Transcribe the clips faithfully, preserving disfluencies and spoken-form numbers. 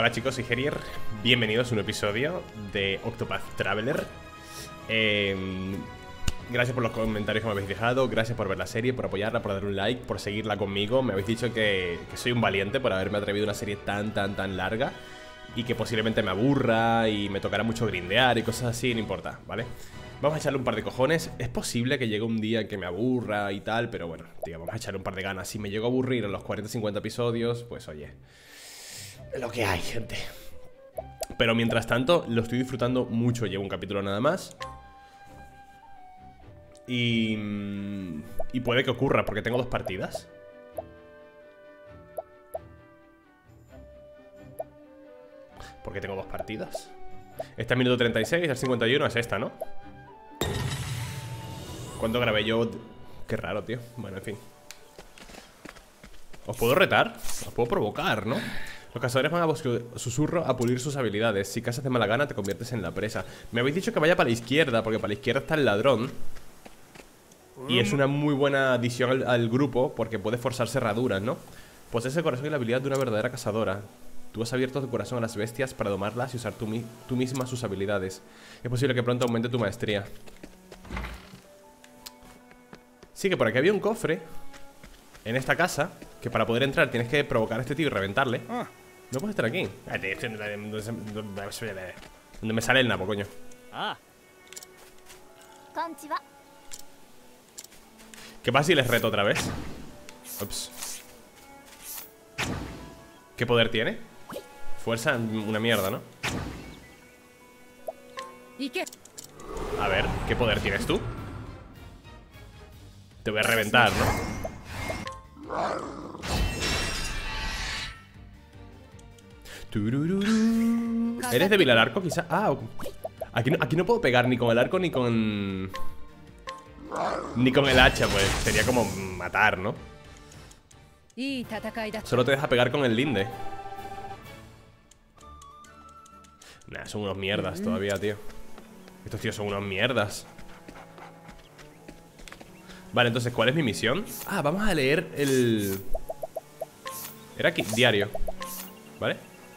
Hola chicos, soy Herier. Bienvenidos a un episodio de Octopath Traveler. eh, Gracias por los comentarios que me habéis dejado. Gracias por ver la serie, por apoyarla, por dar un like, por seguirla conmigo. Me habéis dicho que, que soy un valiente por haberme atrevido a una serie tan, tan, tan larga, y que posiblemente me aburra y me tocará mucho grindear y cosas así. No importa, ¿vale? Vamos a echarle un par de cojones. Es posible que llegue un día en que me aburra y tal, pero bueno, tío, vamos a echarle un par de ganas. Si me llego a aburrir en los cuarenta cincuenta episodios, pues oye, lo que hay, gente. Pero mientras tanto, lo estoy disfrutando mucho. Llevo un capítulo nada más. Y... Y puede que ocurra, porque tengo dos partidas. ¿Por qué tengo dos partidas? Esta es minuto treinta y seis, el cincuenta y uno es esta, ¿no? ¿Cuándo grabé yo? Qué raro, tío. Bueno, en fin. ¿Os puedo retar? ¿Os puedo provocar, no? Los cazadores van a bosque susurro a pulir sus habilidades. Si cazas de mala gana te conviertes en la presa. Me habéis dicho que vaya para la izquierda, porque para la izquierda está el ladrón. Y es una muy buena adición al, al grupo, porque puede forzar cerraduras, ¿no? Posees el corazón y la habilidad de una verdadera cazadora. Tú has abierto tu corazón a las bestias para domarlas y usar tú, mi tú misma sus habilidades. Es posible que pronto aumente tu maestría. Sí, que por aquí había un cofre en esta casa, que para poder entrar tienes que provocar a este tío y reventarle. No puedes estar aquí. Donde me sale el nabo, coño. ¿Qué pasa si les reto otra vez? Ups. ¿Qué poder tiene? Fuerza, una mierda, ¿no? A ver, ¿qué poder tienes tú? Te voy a reventar, ¿no? Turururu. ¿Eres débil al arco, quizá? Ah, aquí no, aquí no puedo pegar ni con el arco ni con... Ni con el hacha, pues sería como matar, ¿no? Solo te deja pegar con el linde. Nah, son unos mierdas todavía, tío. Estos tíos son unos mierdas. Vale, entonces, ¿cuál es mi misión? Ah, vamos a leer el... Era aquí, diario. ¿Vale?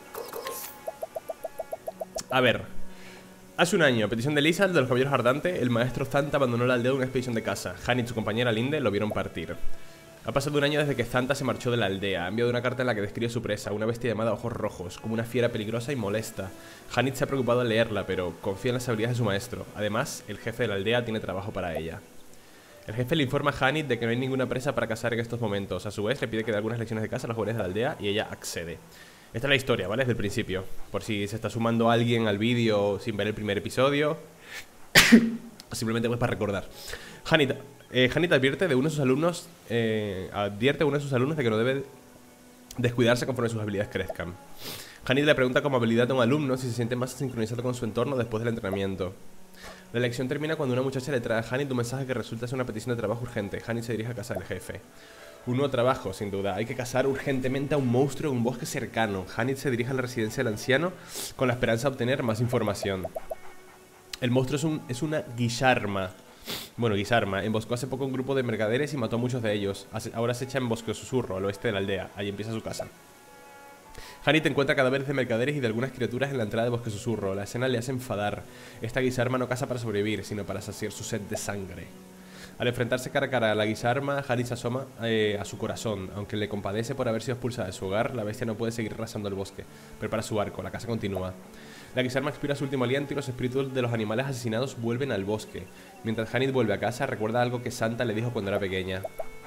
A ver. Hace un año, a petición de Lisa, de los caballeros Ardante, el maestro Zanta abandonó la aldea de una expedición de caza. Han y su compañera Linde lo vieron partir. Ha pasado un año desde que Zanta se marchó de la aldea. Ha enviado una carta en la que describe su presa, una bestia llamada Ojos Rojos, como una fiera peligrosa y molesta. Hanit se ha preocupado en leerla, pero confía en las habilidades de su maestro. Además, el jefe de la aldea tiene trabajo para ella. El jefe le informa a Hanit de que no hay ninguna presa para cazar en estos momentos. A su vez, le pide que dé algunas lecciones de caza a los jóvenes de la aldea y ella accede. Esta es la historia, ¿vale? Desde el principio. Por si se está sumando alguien al vídeo sin ver el primer episodio. Simplemente pues para recordar. Hanit, eh, Hanit advierte de uno de sus alumnos eh, Advierte a uno de sus alumnos de que no debe descuidarse conforme sus habilidades crezcan. Hanit le pregunta como habilidad a un alumno si se siente más sincronizado con su entorno después del entrenamiento. La lección termina cuando una muchacha le trae a Hanit un mensaje que resulta ser una petición de trabajo urgente. Hanit se dirige a casa del jefe. Un nuevo trabajo, sin duda. Hay que cazar urgentemente a un monstruo en un bosque cercano. Hanit se dirige a la residencia del anciano con la esperanza de obtener más información. El monstruo es, un, es una guisarma. Bueno, guisarma. Emboscó hace poco un grupo de mercaderes y mató a muchos de ellos. Ahora se echa en Bosque Susurro, al oeste de la aldea. Ahí empieza su casa. Hanit encuentra cadáveres de mercaderes y de algunas criaturas en la entrada de Bosque Susurro. La escena le hace enfadar. Esta guisarma no caza para sobrevivir, sino para saciar su sed de sangre. Al enfrentarse cara a cara a la guisarma, Hanit se asoma eh, a su corazón. Aunque le compadece por haber sido expulsada de su hogar, la bestia no puede seguir arrasando el bosque. Prepara su arco, la caza continúa. La guisarma expira su último aliento y los espíritus de los animales asesinados vuelven al bosque. Mientras Hanit vuelve a casa, recuerda algo que Santa le dijo cuando era pequeña.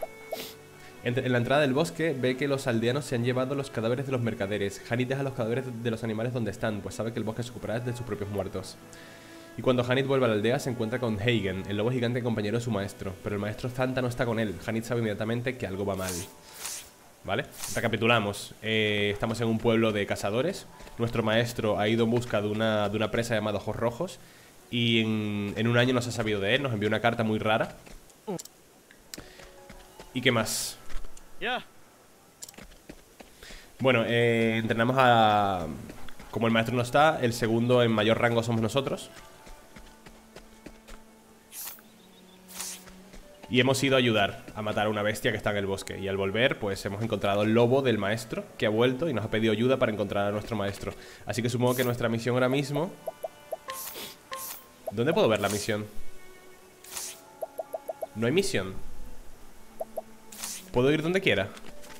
En la entrada del bosque ve que los aldeanos se han llevado los cadáveres de los mercaderes. Hanit deja los cadáveres de los animales donde están, pues sabe que el bosque se ocupará de sus propios muertos. Y cuando Hanit vuelve a la aldea se encuentra con Hagen, el lobo gigante compañero de su maestro. Pero el maestro Zanta no está con él. Hanit sabe inmediatamente que algo va mal. ¿Vale? Recapitulamos. eh, Estamos en un pueblo de cazadores. Nuestro maestro ha ido en busca de una, de una presa llamada Ojos Rojos. Y en, en un año no se ha sabido de él. Nos envió una carta muy rara. ¿Y qué más? Yeah. Bueno, eh, entrenamos a... Como el maestro no está, el segundo en mayor rango somos nosotros. Y hemos ido a ayudar a matar a una bestia que está en el bosque. Y al volver, pues hemos encontrado el lobo del maestro, que ha vuelto y nos ha pedido ayuda para encontrar a nuestro maestro. Así que supongo que nuestra misión ahora mismo... ¿Dónde puedo ver la misión? No hay misión. ¿Puedo ir donde quiera?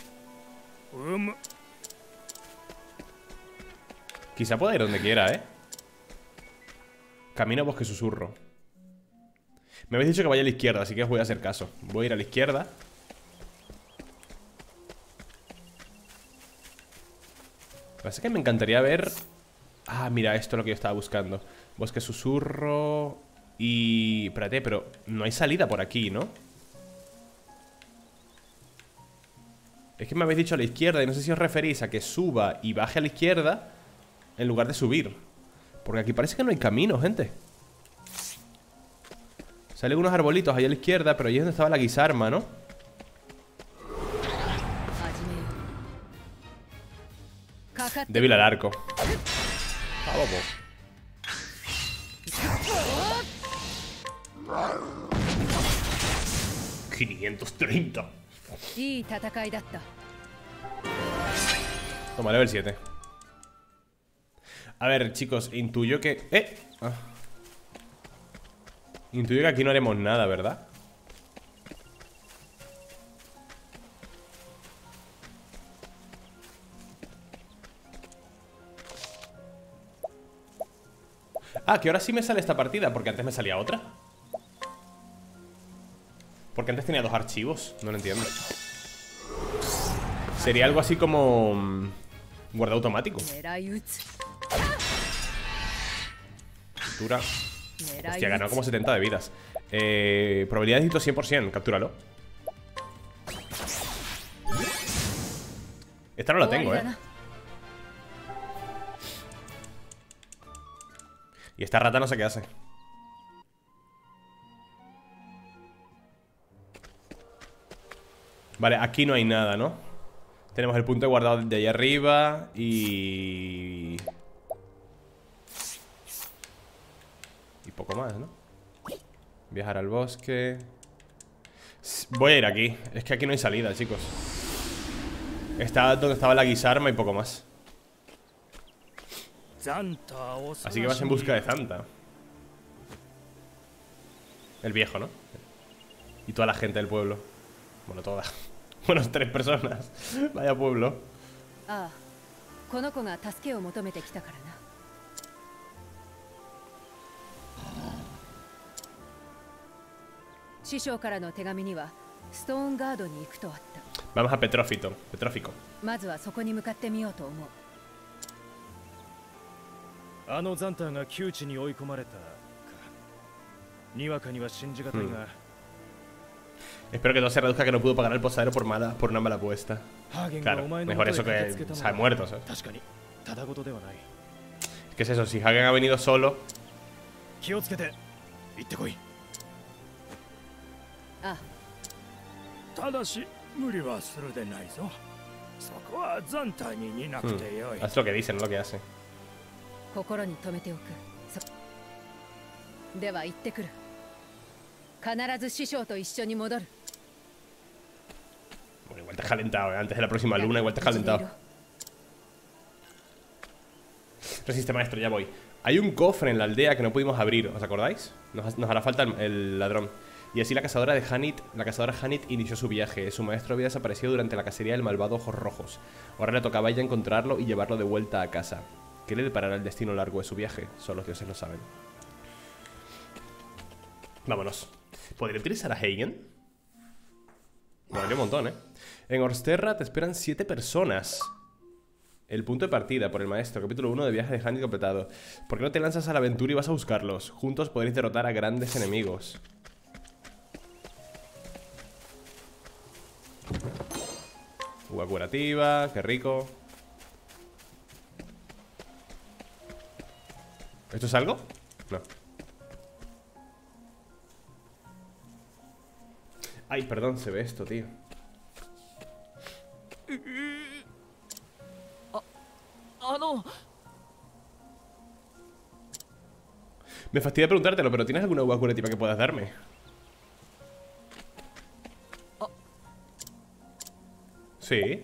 Quizá pueda ir donde quiera, ¿eh? Camino bosque susurro. Me habéis dicho que vaya a la izquierda, así que os voy a hacer caso. Voy a ir a la izquierda. Lo que pasa es que me encantaría ver... Ah, mira, esto es lo que yo estaba buscando. Bosque susurro... Y... Espérate, pero no hay salida por aquí, ¿no? Es que me habéis dicho a la izquierda y no sé si os referís a que suba y baje a la izquierda en lugar de subir. Porque aquí parece que no hay camino, gente. Salen unos arbolitos ahí a la izquierda, pero ahí es donde estaba la guisarma, ¿no? Débil al arco. Ah, vamos. quinientos treinta. Toma, level siete. A ver, chicos, intuyo que... ¡Eh! Ah. Intuyo que aquí no haremos nada, ¿verdad? Ah, que ahora sí me sale esta partida, porque antes me salía otra. Porque antes tenía dos archivos, no lo entiendo. Sería algo así como... um, guardado automático. Captura. Hostia, ha ganado como setenta de vidas. eh, Probabilidad de éxito cien por cien, captúralo. Esta no la tengo, eh. Y esta rata no sé qué hace. Vale, aquí no hay nada, ¿no? Tenemos el punto de guardado de ahí arriba. Y... Y poco más, ¿no? Viajar al bosque. Voy a ir aquí. Es que aquí no hay salida, chicos. Está donde estaba la guisarma y poco más. Así que vas en busca de Zanta. El viejo, ¿no? Y toda la gente del pueblo. Bueno, toda. Bueno, tres personas. Vaya pueblo. Vamos a Petrófito. Petrófico. Hmm. Espero que no se reduzca que no pudo pagar el posadero por mala, por una mala apuesta. Claro, mejor eso que se ha muerto, ¿sabes? ¿Qué es eso? Si Hagen ha venido solo. Hmm. Haz lo que dice, no lo que hace. Bueno, igual te has calentado, ¿eh? Antes de la próxima luna igual te has calentado. Resiste, maestro, ya voy. Hay un cofre en la aldea que no pudimos abrir, ¿os acordáis? Nos, nos hará falta el, el ladrón. Y así la cazadora de Hanit, la cazadora Hanit inició su viaje. Su maestro había desaparecido durante la cacería del malvado Ojos Rojos. Ahora le tocaba a ella encontrarlo y llevarlo de vuelta a casa. ¿Qué le deparará el destino largo de su viaje? Solo los dioses lo saben. Vámonos. ¿Podría utilizar a Hagen? Bueno, un montón, ¿eh? En Orsterra te esperan siete personas. El punto de partida por el maestro. Capítulo uno de viaje de Hanit completado. ¿Por qué no te lanzas a la aventura y vas a buscarlos? Juntos podréis derrotar a grandes enemigos. Uva curativa, qué rico. ¿Esto es algo? No. Ay, perdón, se ve esto, tío. Me fastidia preguntártelo, pero ¿tienes alguna uva curativa que puedas darme? Sí.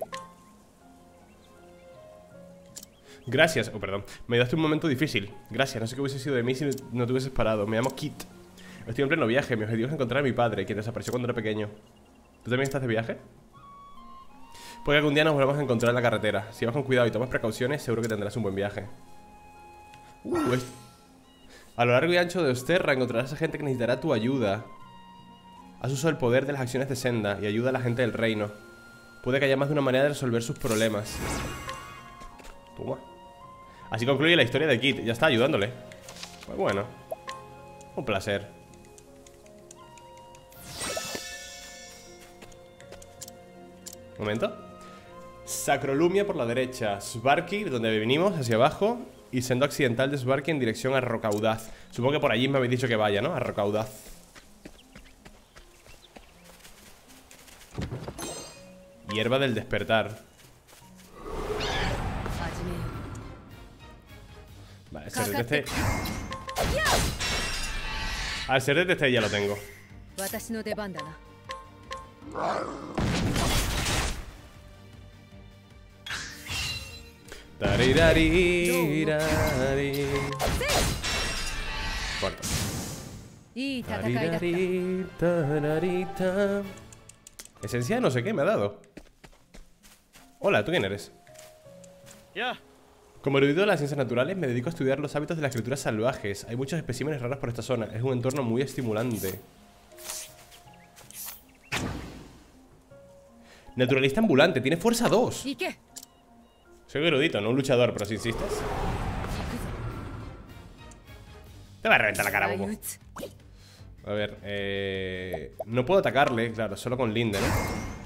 Gracias, oh perdón, me ayudaste un momento difícil. Gracias, no sé qué hubiese sido de mí si no te hubieses parado. Me llamo Kit. Estoy en pleno viaje, mi objetivo es encontrar a mi padre, quien desapareció cuando era pequeño. ¿Tú también estás de viaje? Puede que algún día nos volvamos a encontrar en la carretera. Si vas con cuidado y tomas precauciones, seguro que tendrás un buen viaje. uh, es... A lo largo y ancho de Osterra encontrarás a gente que necesitará tu ayuda. Haz uso del poder de las acciones de Senda y ayuda a la gente del reino. Puede que haya más de una manera de resolver sus problemas. Toma. Así concluye la historia de Kit. Ya está ayudándole. Pues bueno, un placer. Un momento. Sacrolumia por la derecha, Svarkir, donde venimos, hacia abajo. Y sendo accidental de Svarkir en dirección a Rocaudaz. Supongo que por allí me habéis dicho que vaya, ¿no? A Rocaudaz. Hierba del despertar. Vale, el serdete este. Al serdete este ya lo tengo. Taririrari. Corto. Tarirari, tararita. Esencia de no sé qué me ha dado. Hola, ¿tú quién eres? Ya. Como erudito de las ciencias naturales, me dedico a estudiar los hábitos de las criaturas salvajes. Hay muchos especímenes raros por esta zona. Es un entorno muy estimulante. Naturalista ambulante, tiene fuerza dos. ¿Y qué? Soy erudito, no un luchador, pero si insistes. Te va a reventar la cara, bobo. A ver, eh... no puedo atacarle, claro, solo con Linde, ¿no?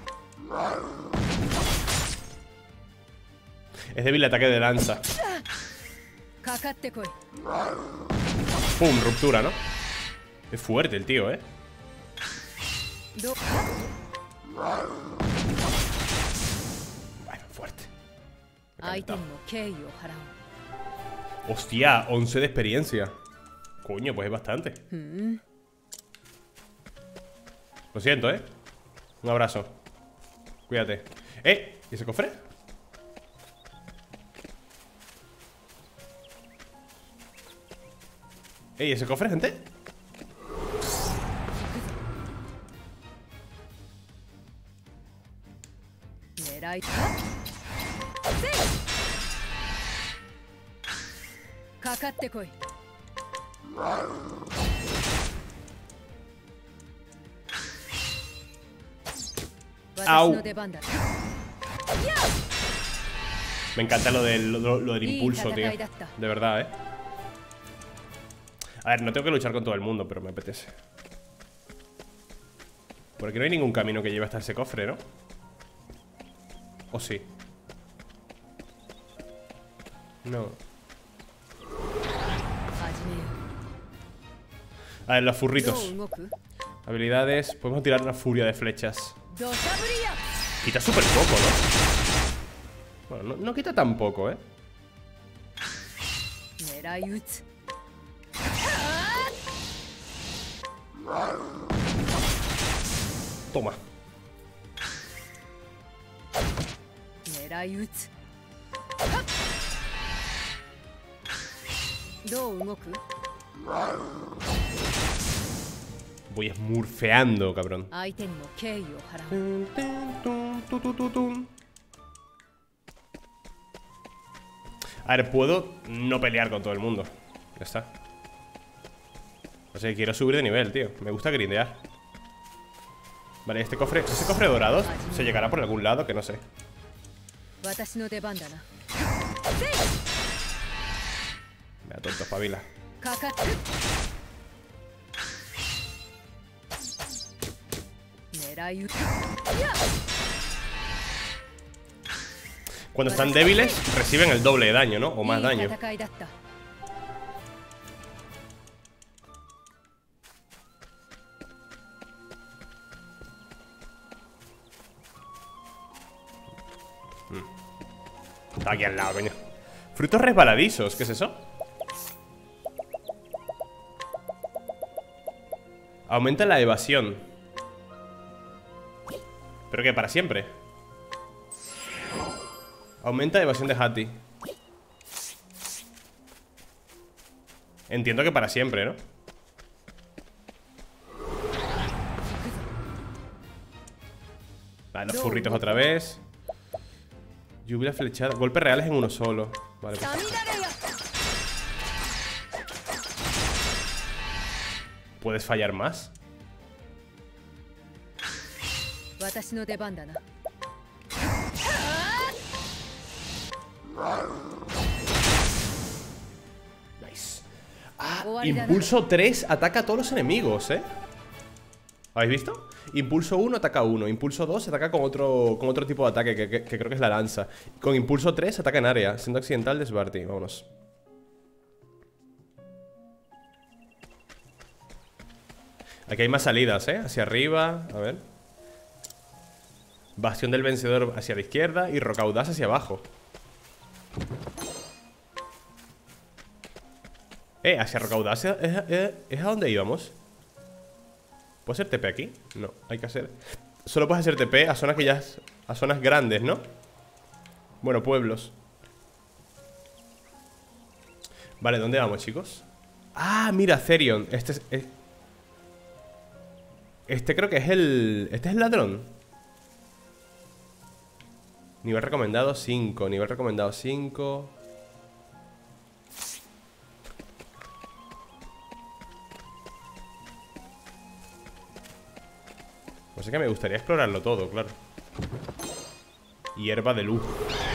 Es débil el ataque de lanza. Pum, ruptura, ¿no? Es fuerte el tío, ¿eh? Bueno, fuerte. Hostia, once de experiencia. Coño, pues es bastante. Lo siento, ¿eh? Un abrazo. Cuídate. ¿Eh? ¿Y ese cofre? ¿Eh? ¿Y ese cofre, gente? Au. Me encanta lo del, lo, lo del impulso, tío. De verdad, eh. A ver, no tengo que luchar con todo el mundo, pero me apetece. Por aquí no hay ningún camino que lleve hasta ese cofre, ¿no? ¿O sí? No. A ver, los furritos. Habilidades. Podemos tirar una furia de flechas. Quita súper poco, ¿no? Bueno, no, no quita tan poco, ¿eh? Toma. Voy esmurfeando, cabrón. A ver, puedo no pelear con todo el mundo. Ya está. O sea, quiero subir de nivel, tío. Me gusta grindear. Vale, este cofre, ese cofre dorado se llegará por algún lado que no sé. Mira, tonto, espabila. Cuando están débiles, reciben el doble de daño, ¿no? O más daño. Está aquí al lado, coño. Frutos resbaladizos, ¿qué es eso? Aumenta la evasión. ¿Pero qué? ¿Para siempre? Aumenta evasión de Hattie. Entiendo que para siempre, ¿no? Vale, los furritos otra vez. Lluvia flechada. Golpes reales en uno solo. Vale, pues. ¿Puedes fallar más? Nice. Ah, impulso tres ataca a todos los enemigos, ¿eh? ¿Habéis visto? Impulso uno ataca uno. Impulso dos ataca con otro, con otro tipo de ataque que, que, que creo que es la lanza. Con impulso tres ataca en área. Siendo accidental de Svarti. Vámonos. Aquí hay más salidas, ¿eh? Hacia arriba. A ver. Bastión del vencedor hacia la izquierda. Y Rocaudaz hacia abajo. Eh, hacia Rocaudaz es, es, es a donde íbamos. ¿Puedo hacer T P aquí? No, hay que hacer... Solo puedes hacer T P a zonas que ya... A zonas grandes, ¿no? Bueno, pueblos. Vale, ¿dónde vamos, chicos? Ah, mira, Therion. Este es... es... Este creo que es el... Este es el ladrón. Nivel recomendado cinco. Nivel recomendado cinco. Pues es que me gustaría explorarlo todo, claro. Hierba de luz.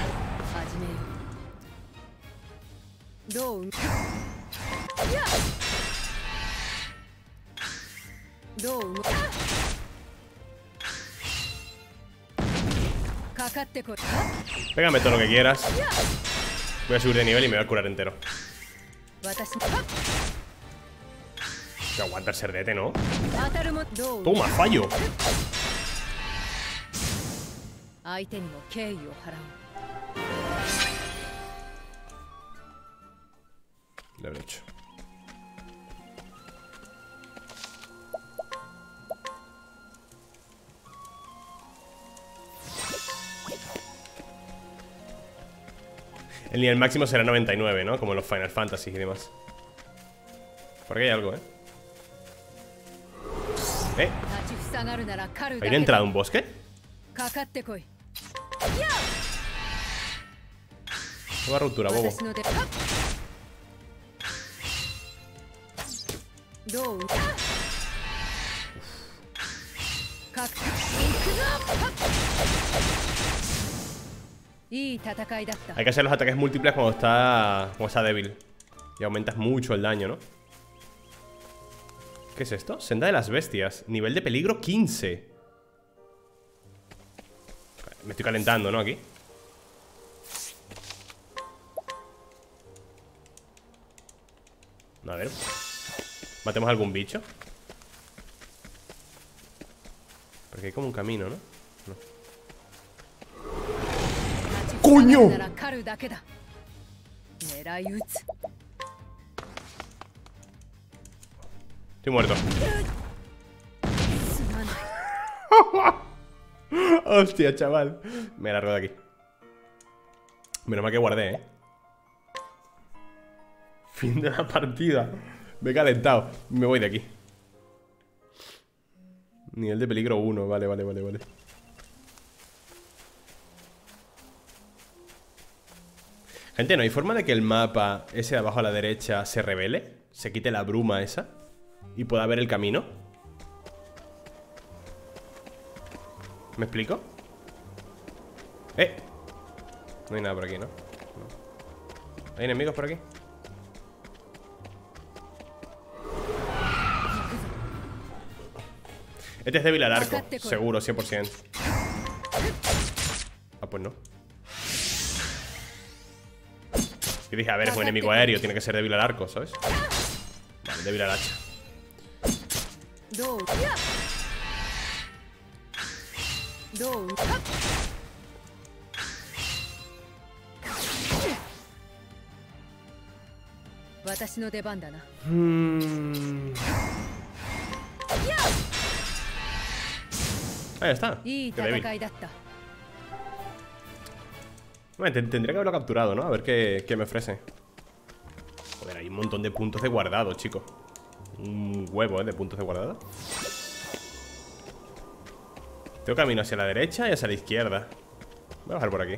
Pégame todo lo que quieras. Voy a subir de nivel y me voy a curar entero. Que aguanta el serdete, ¿no? Toma, fallo. Le he hecho. El nivel máximo será noventa y nueve, ¿no? Como en los Final Fantasy y demás. Por aquí hay algo, ¿eh? ¿Eh? ¿Hay una entrada a un bosque? Nueva ruptura, bobo. Hay que hacer los ataques múltiples cuando está, cuando está débil. Y aumentas mucho el daño, ¿no? ¿Qué es esto? Senda de las bestias. Nivel de peligro quince. Me estoy calentando, ¿no? Aquí. A ver. Matemos a algún bicho. Porque hay como un camino, ¿no? No. ¡Coño! Estoy muerto. Hostia, chaval. Me largo de aquí. Menos mal que guardé, ¿eh? Fin de la partida. Me he calentado. Me voy de aquí. Nivel de peligro uno. Vale, vale, vale, vale. Gente, ¿no hay forma de que el mapa ese de abajo a la derecha se revele? ¿Se quite la bruma esa? ¿Y pueda ver el camino? ¿Me explico? ¡Eh! No hay nada por aquí, ¿no? No. ¿Hay enemigos por aquí? Este es débil al arco, seguro, cien por ciento. Ah, pues no. Y dije, a ver, es un enemigo aéreo, tiene que ser débil al arco, ¿sabes? Vale, débil al hacha. Hmm. Ahí está. Qué débil. Bueno, tendría que haberlo capturado, ¿no? A ver qué, qué me ofrece. Joder, hay un montón de puntos de guardado, chicos. Un huevo, ¿eh? De puntos de guardado. Tengo camino hacia la derecha y hacia la izquierda. Voy a bajar por aquí.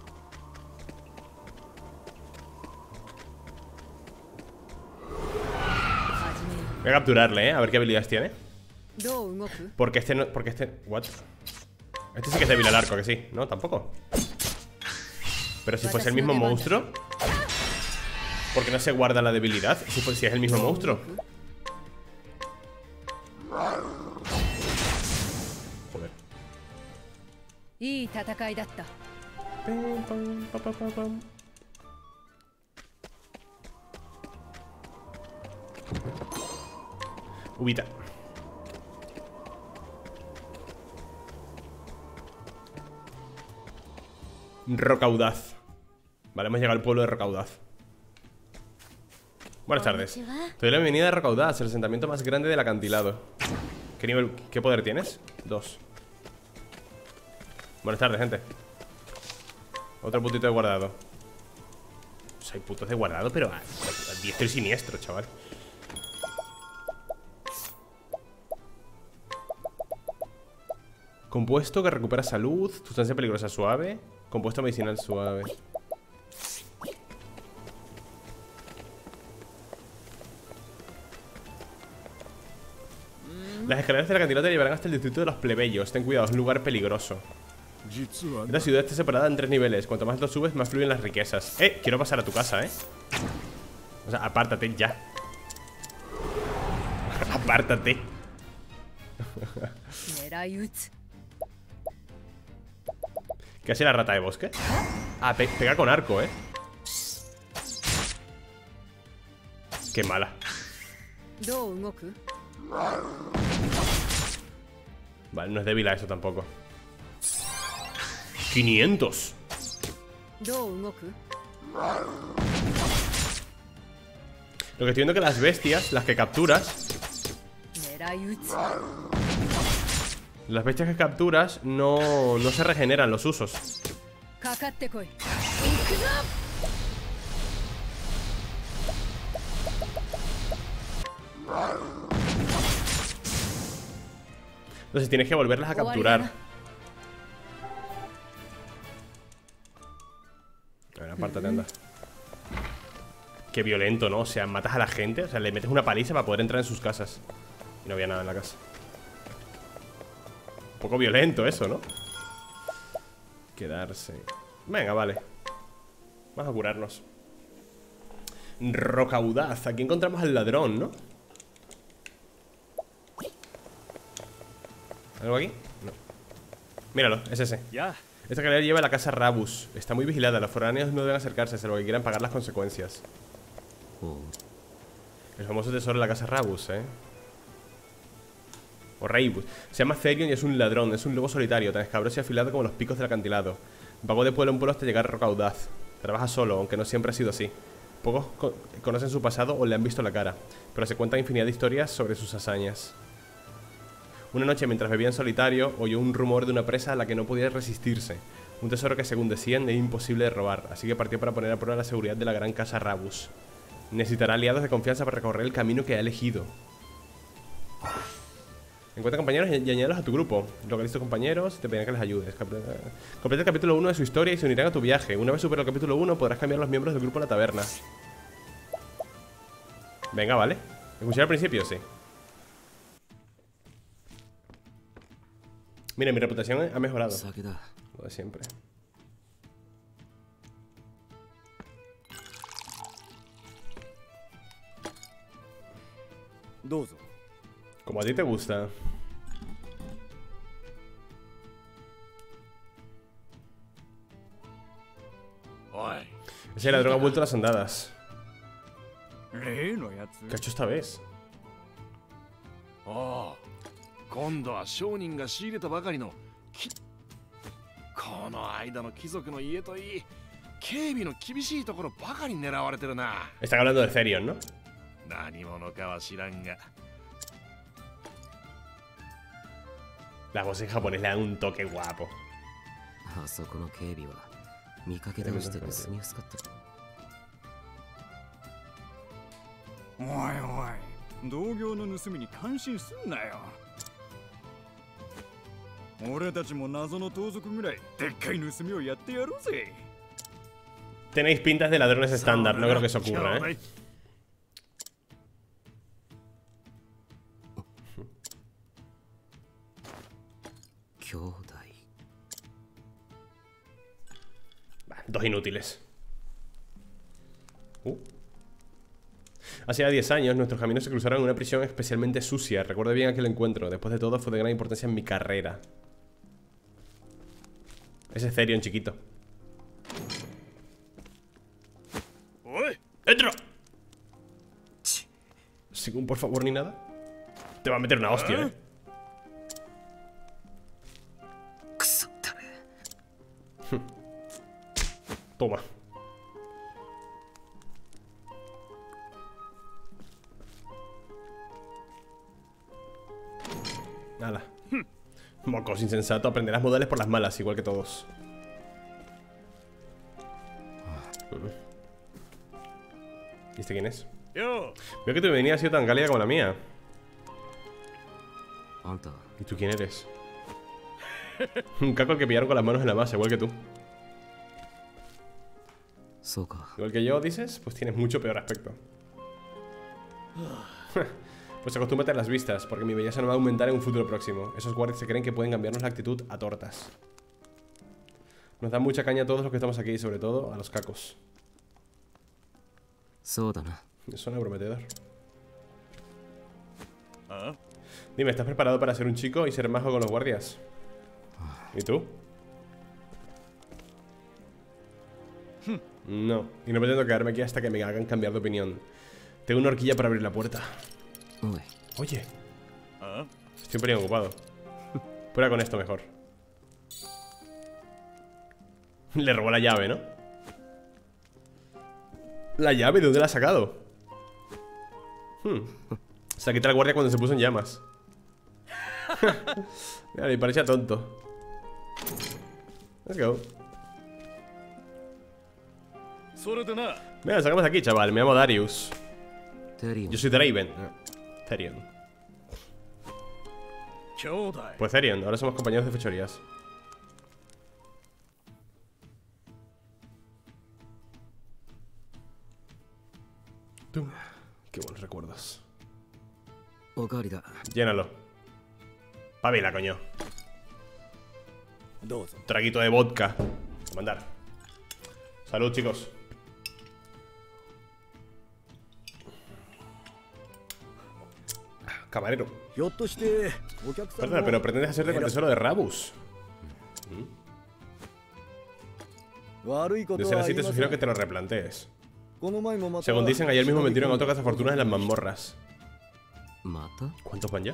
Voy a capturarle, ¿eh? A ver qué habilidades tiene. Porque este no... Porque este... ¿What? Este sí que es débil al arco, que sí. No, tampoco. Pero si fuese el mismo monstruo, ¿por qué no se guarda la debilidad? Si, si es el mismo monstruo. Joder. Pim, pam, pa, pa, pa, pam. Ubita. Rocaudaz. Vale, hemos llegado al pueblo de Rocaudaz. Buenas tardes. Te doy la bienvenida a Rocaudaz, el asentamiento más grande del acantilado. ¿Qué nivel, qué poder tienes? Dos. Buenas tardes, gente. Otro puntito de guardado. Pues hay puntos de guardado, pero a, a diestro y siniestro, chaval. Compuesto que recupera salud. Sustancia peligrosa suave. Compuesto medicinal suave. Las escaleras del acantilado te llevarán hasta el distrito de los plebeyos. Ten cuidado, es un lugar peligroso. Esta ciudad está separada en tres niveles. Cuanto más lo subes, más fluyen las riquezas. Eh, quiero pasar a tu casa, eh. O sea, apártate ya. Apártate. ¿Qué hace la rata de bosque? Ah, pe pega con arco, eh. Qué mala. Vale, no es débil a eso tampoco. quinientos. Lo que estoy viendo es que las bestias, las que capturas, las bestias que capturas no, no se regeneran los usos. Entonces tienes que volverlas a capturar. A ver, apártate, anda. Qué violento, ¿no? O sea, matas a la gente. O sea, le metes una paliza para poder entrar en sus casas. Y no había nada en la casa. Un poco violento eso, ¿no? Quedarse. Venga, vale. Vamos a curarnos. Rocaudaz. Aquí encontramos al ladrón, ¿no? ¿Algo aquí? No. Míralo, es ese. Ya. Esta escalera lleva a la casa Rabus. Está muy vigilada, los foráneos no deben acercarse, salvo que quieran pagar las consecuencias. Oh. El famoso tesoro de la casa Rabus, eh. O Reibus. Se llama Therion y es un ladrón, es un lobo solitario, tan escabroso y afilado como los picos del acantilado. Vagó de pueblo en pueblo hasta llegar a Rocaudaz. Trabaja solo, aunque no siempre ha sido así. Pocos co conocen su pasado o le han visto la cara, pero se cuentan infinidad de historias sobre sus hazañas. Una noche, mientras bebía en solitario, oyó un rumor de una presa a la que no podía resistirse. Un tesoro que, según decían, es imposible de robar, así que partió para poner a prueba la seguridad de la gran casa Rabus. Necesitará aliados de confianza para recorrer el camino que ha elegido. Encuentra compañeros y añádelos a tu grupo. Localiza tus compañeros y te pedirán que les ayudes. Completa el capítulo uno de su historia y se unirán a tu viaje. Una vez supera el capítulo uno, podrás cambiar a los miembros del grupo en la taberna. Venga, vale. ¿Escuché al principio? Sí. Mira, mi reputación ha mejorado. Lo de siempre. Como a ti te gusta. Ese ladrón ha vuelto a las andadas. ¿Qué ha hecho esta vez? Oh. 今度は商人が仕入れたばかりのきこの間の貴族の家といい警備の厳しいところばかり狙われてるな。 Están hablando de Therion, ¿no? 何者かは知らんが La voz en japonés le dan un toque guapo. あそこの警備は見かけ倒して盗みやすかった。 おいおい、同業の盗みに感心すんなよ。俺たちも謎の盗賊ぐらいでっかい盗みをやってやろうぜ。 Tenéis pintas de ladrones estándar, no creo que eso ocurra, ¿eh? Dos inútiles. Uh. Hace ya diez años nuestros caminos se cruzaron en una prisión especialmente sucia. Recuerdo bien aquel encuentro. Después de todo fue de gran importancia en mi carrera. Ese es Therion chiquito. ¡Entro! Según por favor ni nada. Te va a meter una hostia, ¿eh? Toma. Nada. Mocos insensato, aprenderás modales por las malas, igual que todos. ¿Y este quién es? Veo que tu bienvenida ha sido tan cálida como la mía. ¿Y tú quién eres? Un caco al que pillaron con las manos en la masa, igual que tú. Igual que yo, dices, pues tienes mucho peor aspecto. Pues acostúmbrate a las vistas, porque mi belleza no va a aumentar en un futuro próximo. Esos guardias se creen que pueden cambiarnos la actitud a tortas. Nos da mucha caña a todos los que estamos aquí, y sobre todo a los cacos. Suena prometedor. Dime, ¿estás preparado para ser un chico y ser majo con los guardias? ¿Y tú? No, y no pretendo quedarme aquí hasta que me hagan cambiar de opinión. Tengo una horquilla para abrir la puerta. Oye, estoy un pelín ocupado. Prueba con esto mejor. Le robó la llave, ¿no? ¿La llave? ¿De dónde la ha sacado? Hmm. Se la quita el guardia cuando se puso en llamas. Mira, me parecía tonto. Let's go. Venga, sacamos aquí, chaval. Me llamo Darius. Yo soy Draven. Therion. Pues Therion, ahora somos compañeros de fechorías. Tú. Qué buenos recuerdos. Llénalo. Pabila, coño. Traguito de vodka. A mandar. Salud, chicos. Camarero. Perdona, pero pretendes hacerte con el tesoro de Rabus. ¿Mm? De ser así, te sugiero que te lo replantees. Según dicen, ayer mismo metieron a otro cazafortunas en las mazmorras. ¿Cuántos van ya?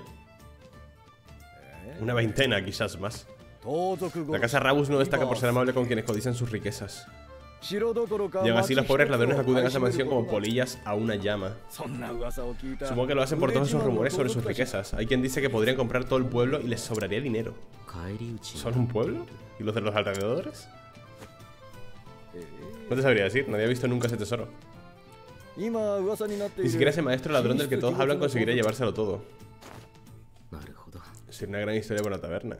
Una veintena, quizás más. La casa Rabus no destaca por ser amable con quienes codician sus riquezas. Y aún así los pobres ladrones acuden a esa mansión como polillas a una llama. Supongo que lo hacen por todos esos rumores sobre sus riquezas. Hay quien dice que podrían comprar todo el pueblo y les sobraría dinero. ¿Solo un pueblo? ¿Y los de los alrededores? No te sabría decir, nadie ha visto nunca ese tesoro. Ni siquiera ese maestro ladrón del que todos hablan conseguiría llevárselo todo. Sería una gran historia para la taberna.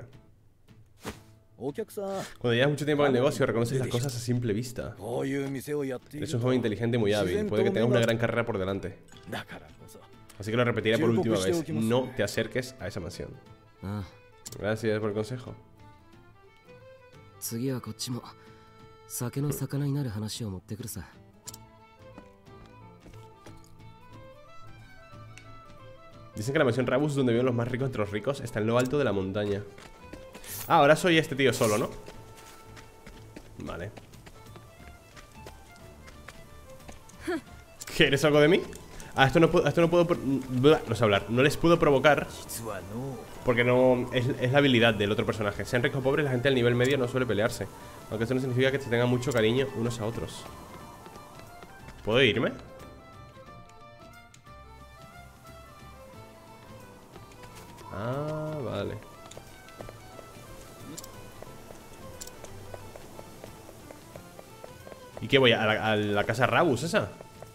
Cuando llevas mucho tiempo en el negocio, reconoces las cosas a simple vista. Es un joven inteligente y muy hábil. Puede que tengas una gran carrera por delante. Así que lo repetiré por última vez. No te acerques a esa mansión. Gracias por el consejo. Dicen que la mansión Rabus, donde viven los más ricos entre los ricos, está en lo alto de la montaña. Ah, ahora soy este tío solo, ¿no? Vale. ¿Quieres algo de mí? Ah, esto no puedo, esto no puedo, no sé hablar. No les puedo provocar porque no, es, es la habilidad del otro personaje. Sean ricos o pobres, la gente al nivel medio no suele pelearse. Aunque esto no significa que se tengan mucho cariño unos a otros. ¿Puedo irme? Ah, vale. ¿Y qué voy? ¿A la, a la casa Rabus esa?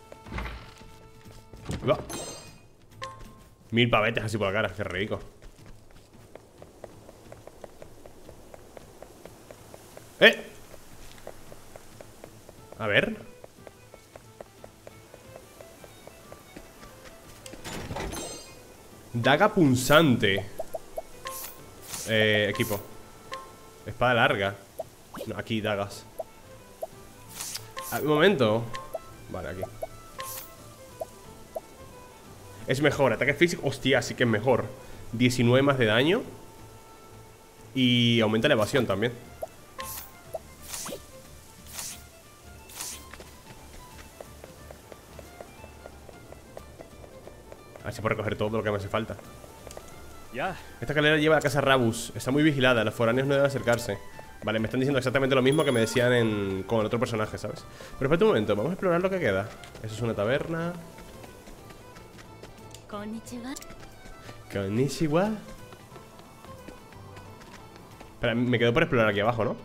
Va. Mil pavetes así por la cara, qué rico. ¡Eh! A ver. Daga punzante. Eh, equipo. Espada larga. No, aquí dagas. Ah, un momento. Vale, aquí. Es mejor, ataque físico. Hostia, sí que es mejor. diecinueve más de daño. Y aumenta la evasión también. Así puedo recoger todo lo que me hace falta. Ya. Esta escalera lleva a la casa Rabus. Está muy vigilada, los foráneos no deben acercarse. Vale, me están diciendo exactamente lo mismo que me decían en, con el otro personaje, ¿sabes? Pero espérate un momento, vamos a explorar lo que queda. Eso es una taberna. Konnichiwa. Konnichiwa. Espera, me quedo por explorar aquí abajo, ¿no?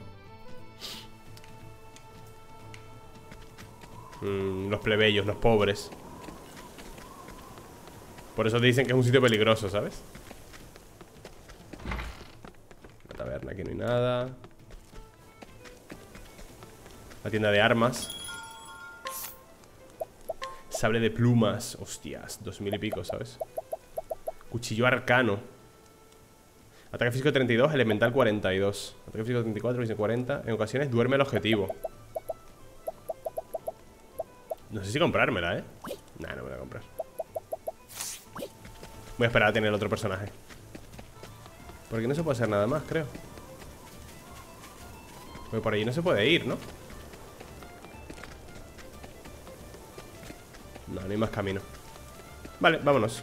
Mm, los plebeyos, los pobres. Por eso te dicen que es un sitio peligroso, ¿sabes? La taberna, aquí no hay nada. La tienda de armas. Sable de plumas. Hostias, dos mil y pico, ¿sabes? Cuchillo arcano. Ataque físico treinta y dos, elemental cuarenta y dos. Ataque físico treinta y cuatro, visión cuarenta. En ocasiones duerme el objetivo. No sé si comprármela, ¿eh? Nah, no me voy a comprar. Voy a esperar a tener otro personaje. Porque no se puede hacer nada más, creo. Porque por allí no se puede ir, ¿no? No, no hay más camino. Vale, vámonos.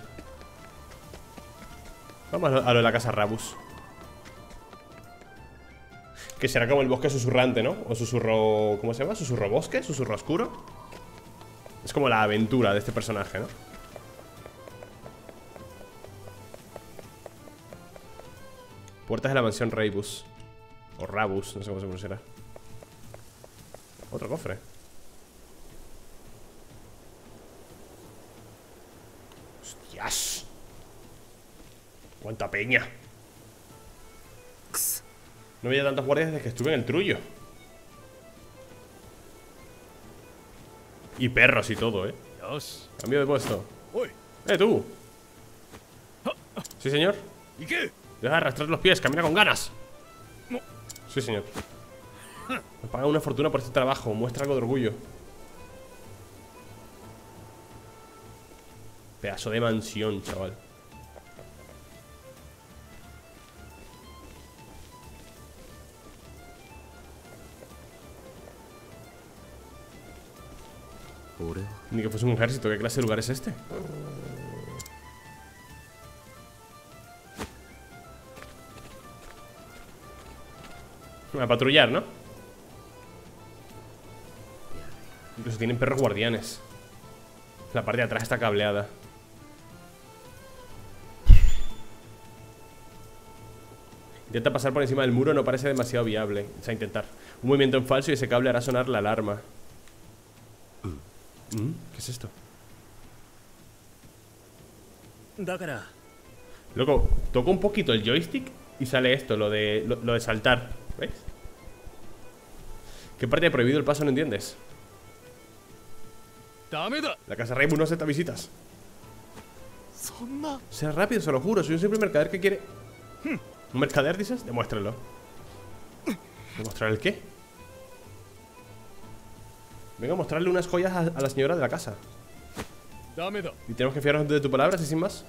Vamos a lo, a lo de la casa Rabus. Que será como el bosque susurrante, ¿no? O susurro... ¿Cómo se llama? ¿Susurro bosque? ¿Susurro oscuro? Es como la aventura de este personaje, ¿no? Puertas de la mansión Rabus. O Rabus, no sé cómo se pronunciará. Otro cofre. ¡Hostias! ¡Cuánta peña! No veía tantos guardias desde que estuve en el Trullo. Y perros y todo, ¿eh? Yosh. Cambio de puesto. Uy. ¡Eh, tú! Sí, señor. ¿Y qué? Deja de arrastrar los pies, camina con ganas. No. Sí, señor. Me pagan una fortuna por este trabajo. Muestra algo de orgullo. Pedazo de mansión, chaval. Ni que fuese un ejército. ¿Qué clase de lugar es este? A patrullar, ¿no? Incluso tienen perros guardianes. La parte de atrás está cableada. Intenta pasar por encima del muro, no parece demasiado viable. O sea, intentar. Un movimiento en falso y ese cable hará sonar la alarma. ¿Mm? ¿Qué es esto? Loco, toco un poquito el joystick y sale esto, lo de, lo, lo de saltar. ¿Veis? ¿Qué parte de prohibido el paso no entiendes? La casa Rabus no acepta visitas. Sea rápido, se lo juro. Soy un simple mercader que quiere... ¿Un mercader, dices? Demuéstralo. ¿Demostrar el qué? Vengo a mostrarle unas joyas a, a la señora de la casa. Y tenemos que fiarnos de tu palabra, así sin más.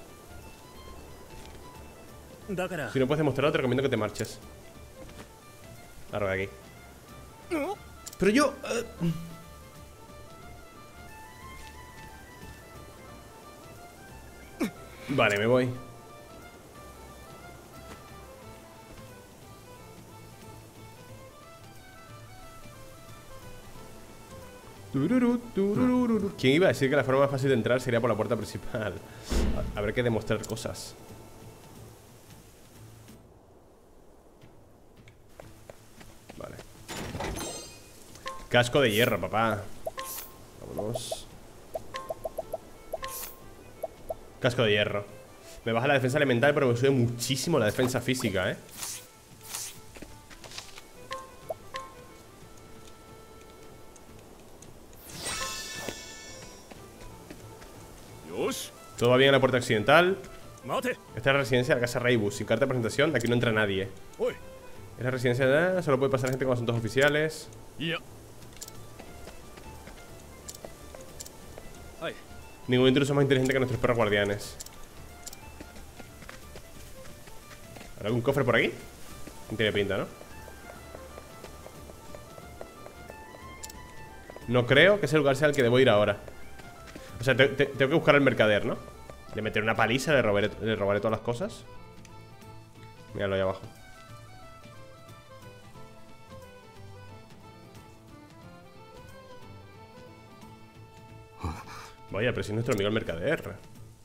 Si no puedes demostrarlo, te recomiendo que te marches. Largo de aquí. Pero yo... Uh... Vale, me voy. Tururú, tururú. ¿Quién iba a decir que la forma más fácil de entrar sería por la puerta principal? Habrá que demostrar cosas. Casco de hierro, papá. Vámonos. Casco de hierro. Me baja la defensa elemental, pero me sube muchísimo la defensa física, ¿eh? Todo va bien en la puerta occidental. Mate. Esta es la residencia de la casa Reibus. Sin carta de presentación, de aquí no entra nadie. Uy. Es la residencia de... Solo puede pasar gente con asuntos oficiales. Ya. Ay. Ningún intruso es más inteligente que nuestros perros guardianes. ¿Habrá algún cofre por aquí? No tiene pinta, ¿no? No creo que ese lugar sea el que debo ir ahora. O sea, te, te, tengo que buscar al mercader, ¿no? Le meteré una paliza, le robaré, le robaré todas las cosas. Míralo ahí abajo. Vaya, pero si es nuestro amigo el mercader.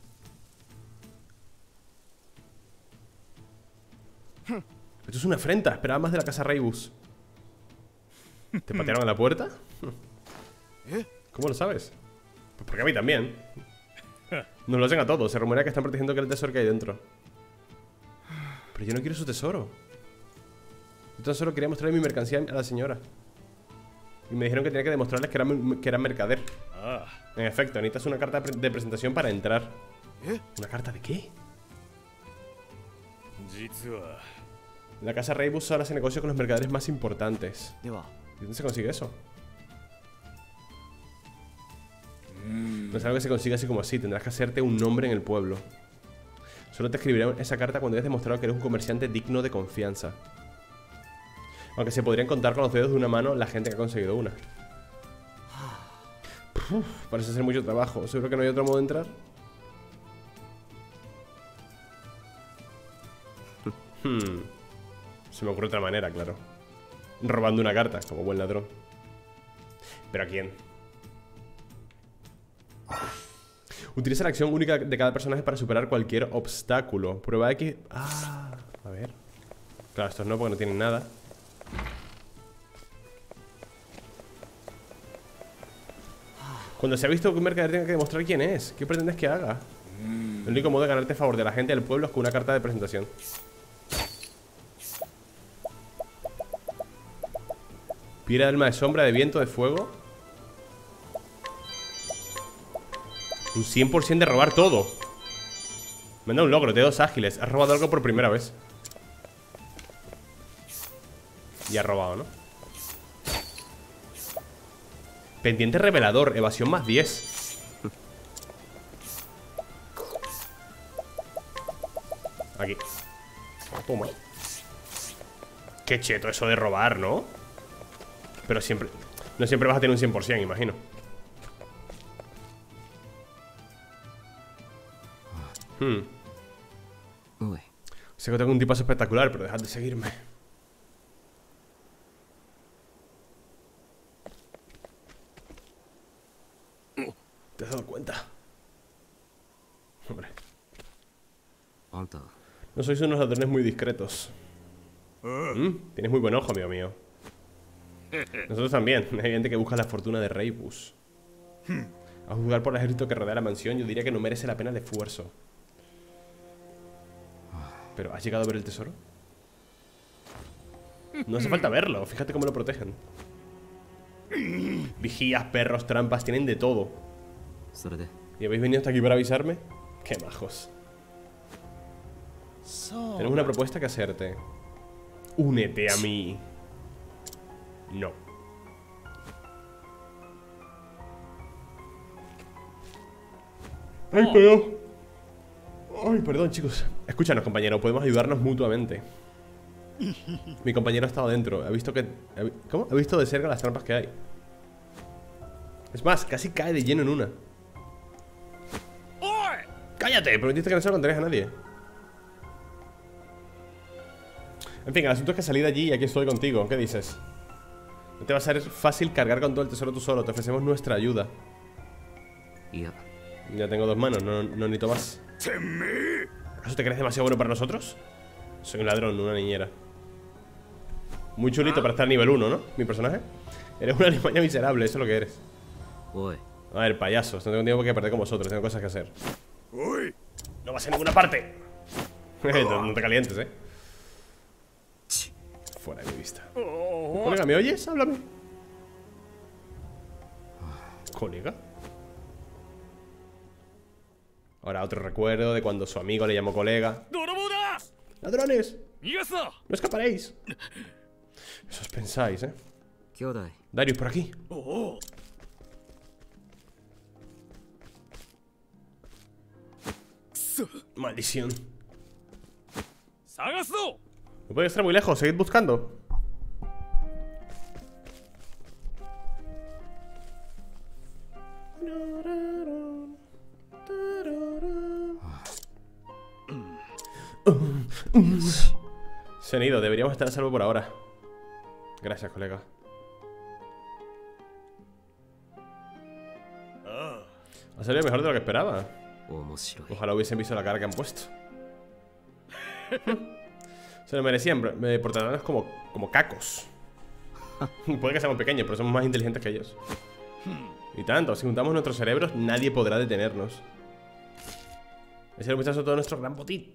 Esto es una afrenta, esperaba más de la casa Reibus. ¿Te patearon a la puerta? ¿Cómo lo sabes? Pues porque a mí también. Nos lo hacen a todos, se rumorea que están protegiendo aquel tesoro que hay dentro. Pero yo no quiero su tesoro. Yo tan solo quería mostrarle mi mercancía a la señora. Y me dijeron que tenía que demostrarles que era, que era mercader. Ah. En efecto, necesitas una carta de presentación para entrar. ¿Una carta de qué? La casa Reibus ahora hace negocio con los mercaderes más importantes. ¿Y dónde se consigue eso? No es algo que se consiga así como así. Tendrás que hacerte un nombre en el pueblo. Solo te escribiré esa carta cuando hayas demostrado que eres un comerciante digno de confianza. Aunque se podrían contar con los dedos de una mano la gente que ha conseguido una. Uf, parece ser mucho trabajo. ¿Seguro que no hay otro modo de entrar? Hmm. Se me ocurre otra manera, claro. Robando una carta, como buen ladrón. ¿Pero a quién? Utiliza la acción única de cada personaje para superar cualquier obstáculo. Prueba X. Ah, a ver. Claro, estos no, porque no tienen nada. Cuando se ha visto que un mercader tenga que demostrar quién es, ¿qué pretendes que haga? El único modo de ganarte a favor de la gente del pueblo es con una carta de presentación. Piedra de alma de sombra, de viento, de fuego. Un cien por ciento de robar todo. Me han dado un logro, dedos ágiles. Has robado algo por primera vez. Y ha robado, ¿no? Pendiente revelador, evasión más diez. Aquí. Toma. Qué cheto eso de robar, ¿no? Pero siempre... No siempre vas a tener un cien por ciento, imagino. Hmm. Sé que tengo un tipazo espectacular, pero dejad de seguirme. ¿Te has dado cuenta? Hombre. No sois unos ladrones muy discretos. ¿Mm? Tienes muy buen ojo, amigo mío. Nosotros también. Es evidente que buscas la fortuna de Reibus. A juzgar por el ejército que rodea la mansión, yo diría que no merece la pena el esfuerzo. ¿Pero has llegado a ver el tesoro? No hace falta verlo, fíjate cómo lo protegen. Vigías, perros, trampas, tienen de todo. ¿Y habéis venido hasta aquí para avisarme? ¡Qué majos! Tenemos una propuesta que hacerte. Únete a mí. No. ¡Ay, pero! ¡Ay, perdón, chicos! Escúchanos, compañero, podemos ayudarnos mutuamente. Mi compañero ha estado dentro. Ha visto que... ¿Cómo? Ha visto de cerca las trampas que hay. Es más, casi cae de lleno en una. ¡Cállate! Prometiste que no se lo contarías a nadie. En fin, el asunto es que salí de allí y aquí estoy contigo. ¿Qué dices? No te va a ser fácil cargar con todo el tesoro tú solo. Te ofrecemos nuestra ayuda. Ya tengo dos manos, no, no necesito más. ¿Acaso te crees demasiado bueno para nosotros? Soy un ladrón, una niñera. Muy chulito para estar nivel uno, ¿no? Mi personaje. Eres una alimaña miserable, eso es lo que eres. おい A ver, payasos, no tengo tiempo que perder con vosotros, tengo cosas que hacer. Uy. No vas a ninguna parte. no, no te calientes, eh. Fuera de mi vista. Colega, ¿me oyes? Háblame. Colega. Ahora otro recuerdo de cuando su amigo le llamó colega. 泥棒だ ¡Ladrones! 逃がすな ¡No escaparéis! Eso os pensáis, eh. 兄弟 Darius, por aquí. おお Maldición. 探すぞ No puede estar muy lejos, seguid buscando. Se han ido, deberíamos estar a salvo por ahora. Gracias, colega. Ha salido mejor de lo que esperaba. 面白い Ojalá hubiesen visto la cara que han puesto. Se lo merecían, bro. Eh, por tratarnos como, como cacos. Puede que seamos pequeños, pero somos más inteligentes que ellos. Y tanto, si juntamos nuestros cerebros, nadie podrá detenernos. Es el vistazo a todo nuestro gran botín.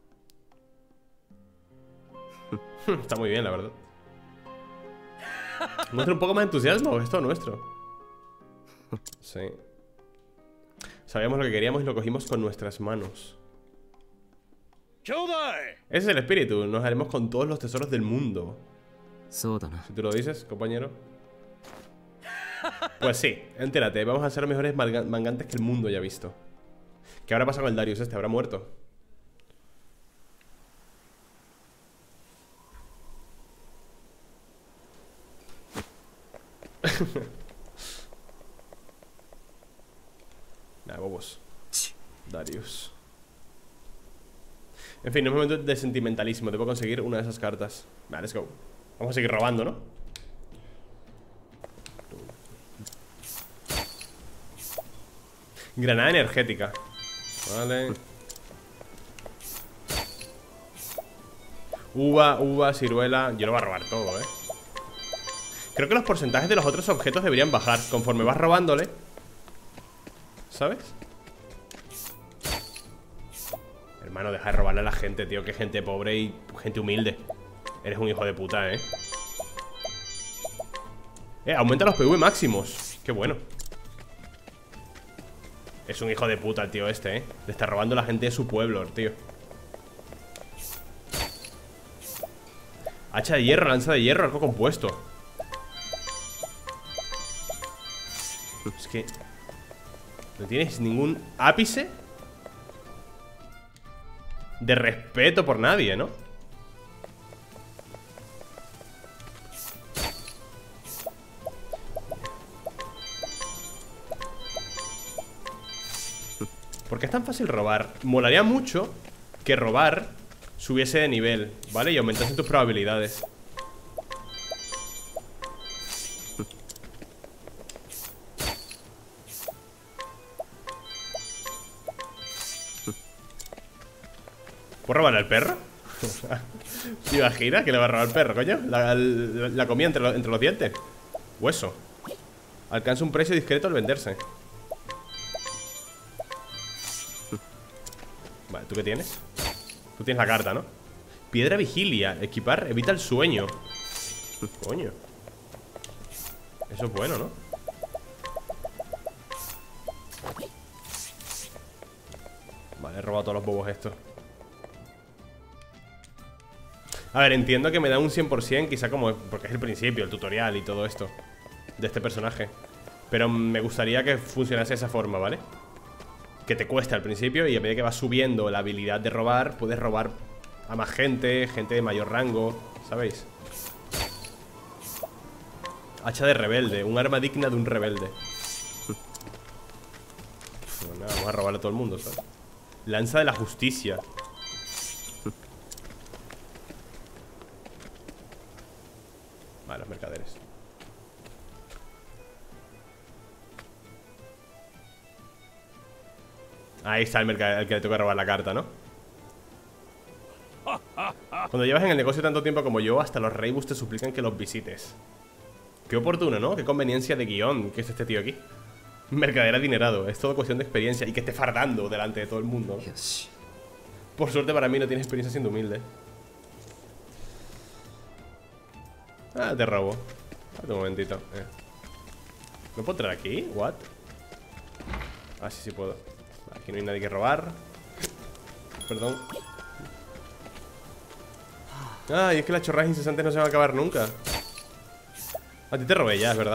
Está muy bien, la verdad. Muestra un poco más de entusiasmo, es todo nuestro. Sí. Sabíamos lo que queríamos y lo cogimos con nuestras manos. 兄弟 Ese es el espíritu, nos haremos con todos los tesoros del mundo. そうだな Si tú lo dices, compañero. Pues sí, entérate, vamos a ser los mejores manga- mangantes que el mundo haya visto. ¿Qué habrá pasado con el Darius este? ¿Habrá muerto? Nah, bobos. Darius. En fin, no es momento de sentimentalismo. Debo conseguir una de esas cartas. Vale, let's go. Vamos a seguir robando, ¿no? Granada energética. Vale. Uva, uva, ciruela. Yo lo voy a robar todo, ¿eh? Creo que los porcentajes de los otros objetos deberían bajar conforme vas robándole. ¿Sabes? Hermano, deja de robarle a la gente, tío. Que gente pobre y gente humilde. Eres un hijo de puta, ¿eh? Eh, aumenta los P V máximos. Qué bueno. Es un hijo de puta el tío este, ¿eh? Le está robando a la gente de su pueblo, tío. Hacha de hierro, lanza de hierro, algo compuesto. Es que... no tienes ningún ápice de respeto por nadie, ¿no? ¿Por qué es tan fácil robar? Molaría mucho que robar subiese de nivel, ¿vale? Y aumentase tus probabilidades. ¿Puedo robarle al perro? ¿Te imaginas que le va a robar al perro, coño? La, la, la comida entre, lo, entre los dientes. Hueso. Alcanza un precio discreto al venderse. Vale, ¿tú qué tienes? Tú tienes la carta, ¿no? Piedra vigilia. Equipar evita el sueño. Coño. Eso es bueno, ¿no? Vale, he robado todos los bobos estos. A ver, entiendo que me da un cien por cien, quizá como... porque es el principio, el tutorial y todo esto de este personaje. Pero me gustaría que funcionase de esa forma, ¿vale? Que te cuesta al principio y a medida que vas subiendo la habilidad de robar, puedes robar a más gente, gente de mayor rango, ¿sabéis? Hacha de rebelde, un arma digna de un rebelde. Pues nada, vamos a robarle a todo el mundo, ¿sabes? Lanza de la justicia. Vale, los mercaderes. Ahí está el mercader al que le toca robar la carta, ¿no? Cuando llevas en el negocio tanto tiempo como yo, hasta los Reibus te suplican que los visites. Qué oportuno, ¿no? Qué conveniencia de guión que es este tío aquí. Mercader adinerado. Es todo cuestión de experiencia. Y que esté fardando delante de todo el mundo, ¿no? Yoshi. Por suerte para mí no tiene experiencia siendo humilde. Ah, te robo. Espérate un momentito. Eh. ¿No puedo entrar aquí? ¿What? Ah, sí, sí puedo. Aquí no hay nadie que robar. Perdón. Ah, y es que las chorradas incesantes no se van a acabar nunca. A ti te robé ya, es verdad.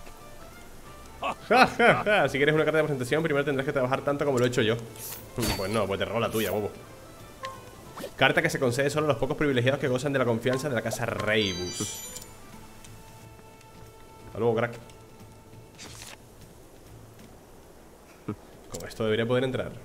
Ja, ja, ja. Si quieres una carta de presentación, primero tendrás que trabajar tanto como lo he hecho yo. Pues no, pues te robo la tuya, bobo. Carta que se concede solo a los pocos privilegiados que gozan de la confianza de la casa Reibus. Hasta luego, crack. Con esto debería poder entrar.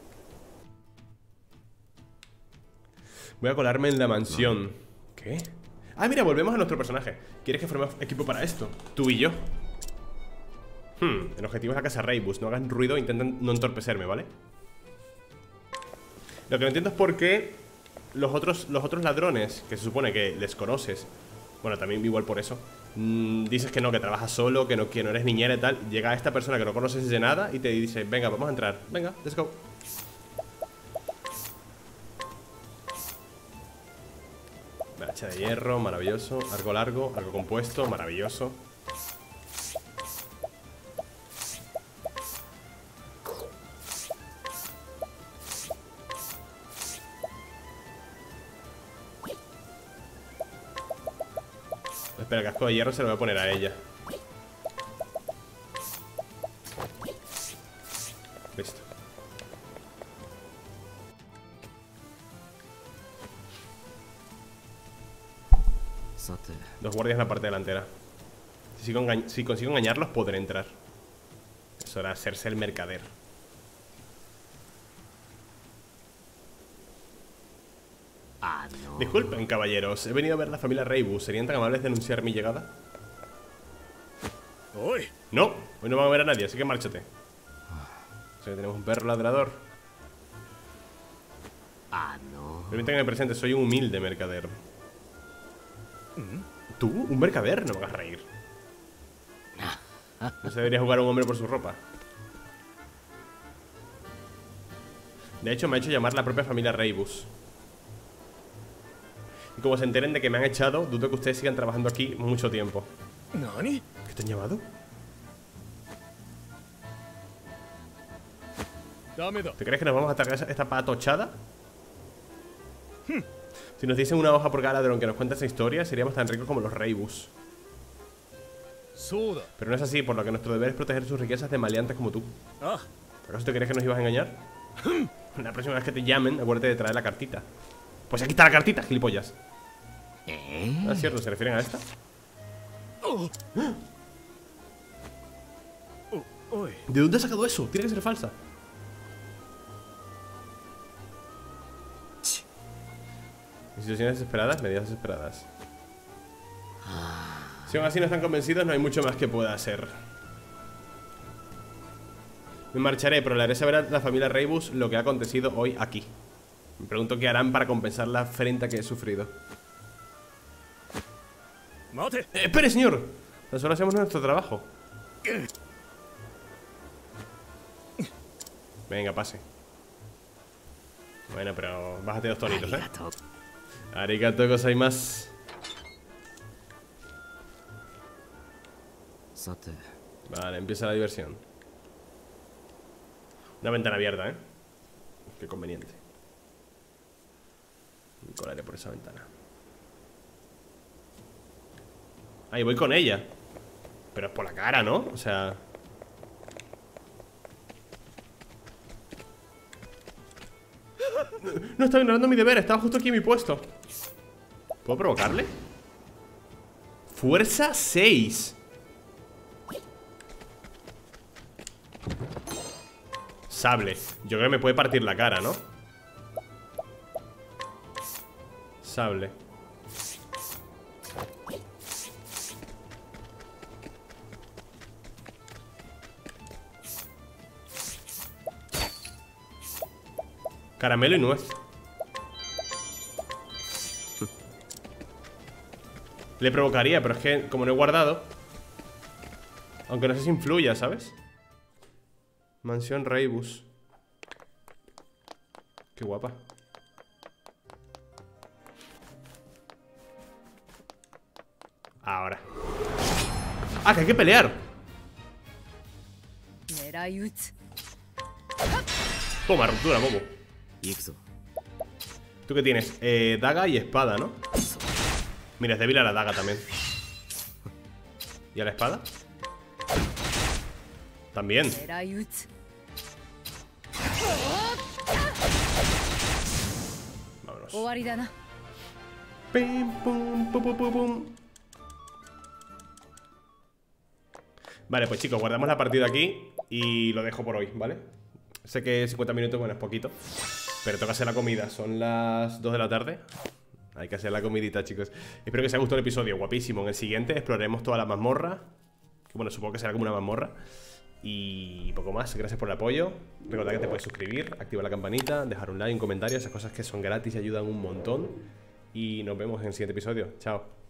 Voy a colarme en la mansión. ¿Qué? Ah, mira, volvemos a nuestro personaje. ¿Quieres que formemos equipo para esto? Tú y yo. Hmm, el objetivo es la casa Reibus. No hagan ruido, intentan no entorpecerme, ¿vale? Lo que no entiendo es por qué los otros, los otros ladrones, que se supone que les conoces, bueno, también igual por eso, mmm, dices que no, que trabajas solo, que no, que no eres niñera y tal. Llega esta persona que no conoces de nada y te dice, venga, vamos a entrar. Venga, let's go. Hacha de hierro, maravilloso. Arco largo, arco compuesto, maravilloso. Espera, el casco de hierro se lo voy a poner a ella. Listo. Dos guardias en la parte delantera. Si, sigo si consigo engañarlos, podré entrar. Eso era hacerse el mercader. Ah, no. Disculpen, caballeros. He venido a ver a la familia Reibus. ¿Serían tan amables de anunciar mi llegada? Oy. No, hoy no van a ver a nadie, así que márchate. O sea que tenemos un perro ladrador. Ah, no. Permítanme que me presente, soy un humilde mercader. ¿Tú? ¿Un mercader? No me hagas reír. No se debería jugar a un hombre por su ropa. De hecho, me ha hecho llamar la propia familia Reibus. Y como se enteren de que me han echado, dudo que ustedes sigan trabajando aquí mucho tiempo. ¿Nani? ¿Qué te han llamado? Dámelo. ¿Te crees que nos vamos a tragar esa- esta patochada? Si nos diesen una hoja por cada ladrón que nos cuenta esa historia, seríamos tan ricos como los Reibus. Soda. Pero no es así, por lo que nuestro deber es proteger sus riquezas de maleantes como tú. Ah. ¿Acaso te crees que nos ibas a engañar? La próxima vez que te llamen, acuérdate de traer la cartita. Pues aquí está la cartita, gilipollas. ¿Eh? Ah, es cierto, ¿se refieren a esta? Oh. Oh, oy. ¿De dónde has sacado eso? Tiene que ser falsa. En situaciones desesperadas, medidas desesperadas. Si aún así no están convencidos, no hay mucho más que pueda hacer. Me marcharé, pero le haré saber a la familia Reibus lo que ha acontecido hoy aquí. Me pregunto qué harán para compensar la afrenta que he sufrido. Mate. Eh, ¡Espere, señor! Tan solo hacemos nuestro trabajo. Venga, pase. Bueno, pero bájate dos tonitos, ¿eh? Arigato. Arigato gozaimasu. Sate. Vale, empieza la diversión. Una ventana abierta, ¿eh? Qué conveniente. Me colaré por esa ventana. Ahí voy con ella. Pero es por la cara, ¿no? O sea... No estaba ignorando mi deber, estaba justo aquí en mi puesto. ¿Puedo provocarle? Fuerza seis. Sable. Yo creo que me puede partir la cara, ¿no? Sable. Caramelo y nuez. Le provocaría, pero es que como no he guardado. Aunque no sé si influya, ¿sabes? Mansión Reibus. Qué guapa. Ahora. ¡Ah, que hay que pelear! Toma, ruptura, bobo. 行くぞ。 ¿Tú qué tienes? Eh, daga y espada, ¿no? Mira, es débil a la daga también. ¿Y a la espada? También. Vámonos. Pim, pum, pum, pum, pum, pum. Vale, pues chicos, guardamos la partida aquí y lo dejo por hoy, ¿vale? Sé que cincuenta minutos, bueno, es poquito, pero toca hacer la comida. Son las dos de la tarde. Hay que hacer la comidita, chicos. Espero que os haya gustado el episodio, guapísimo. En el siguiente exploraremos toda la mazmorra, que bueno, supongo que será como una mazmorra. Y poco más, gracias por el apoyo. Recordad que te puedes suscribir, activar la campanita, dejar un like, un comentario, esas cosas que son gratis y ayudan un montón. Y nos vemos en el siguiente episodio. Chao.